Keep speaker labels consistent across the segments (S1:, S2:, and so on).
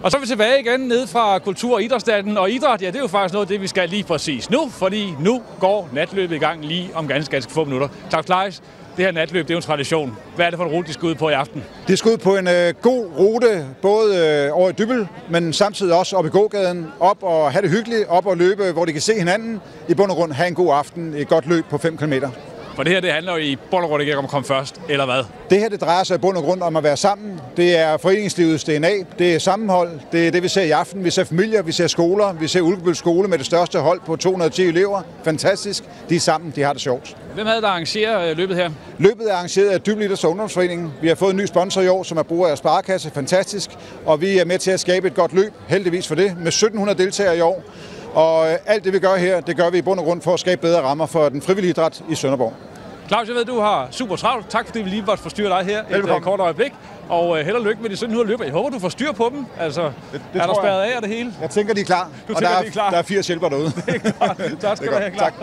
S1: Og så er vi tilbage igen ned fra Kultur- og Idrætsdagen. Og idræt, ja, det er jo faktisk noget af det, vi skal lige præcis nu, fordi nu går natløbet i gang lige om ganske få minutter. Claus Claes, det her natløb, det er jo en tradition. Hvad er det for en rute, de skal ud på i aften?
S2: Det skal ud på en god rute, både over i Dybbøl, men samtidig også op i gågaden, op og have det hyggeligt, op og løbe, hvor de kan se hinanden. I bund og grund have en god aften, et godt løb på 5 km.
S1: For det her, det handler jo i bund og grund ikke om at komme først, eller hvad?
S2: Det her, det drejer sig i bund og grund om at være sammen. Det er foreningslivets DNA, det er sammenhold, det er det, vi ser i aften. Vi ser familier, vi ser skoler, vi ser Ulkebøl skole med det største hold på 210 elever. Fantastisk. De er sammen, de har det sjovt.
S1: Hvem havde der arrangeret løbet her?
S2: Løbet er arrangeret af Dybbøl Idræts- og Ungdomsforeningen. Vi har fået en ny sponsor i år, som er Bruger af Sparekasse. Fantastisk. Og vi er med til at skabe et godt løb, heldigvis for det, med 1700 deltagere i år. Og alt det, vi gør her, det gør vi i bund og grund for at skabe bedre rammer for den frivillige idræt i Sønderborg.
S1: Claus, jeg ved, du har super travlt. Tak fordi vi lige måtte forstyrre dig her et kort øjeblik. Og held og lykke med de 1700 løber. Jeg håber, du får styr på dem. Altså, det er der spærret af det hele?
S2: Jeg tænker, de er klar.
S1: Du tænker, de er klar?
S2: Der er 80 hjælpere derude.
S1: Det er klart. Tak skal du have, Claus.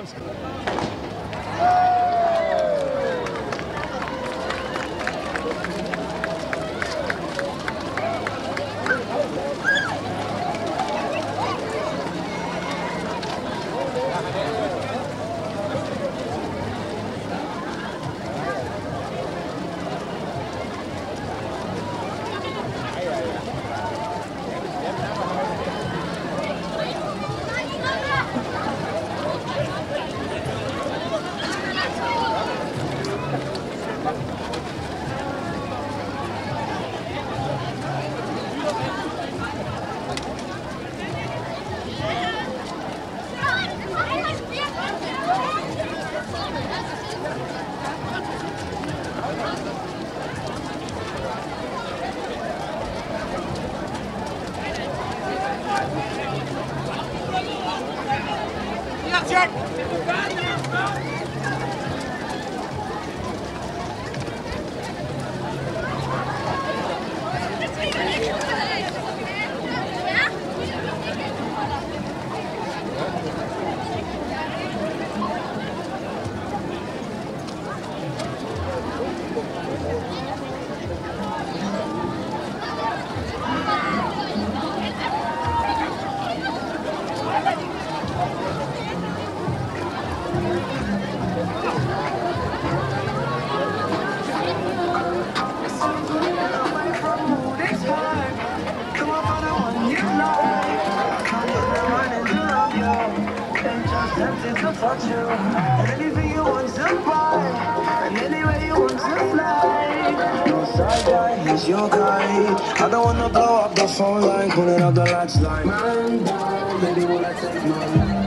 S3: Your guide. I don't wanna blow up the phone line, pulling up the lights like man down. Maybe when I take my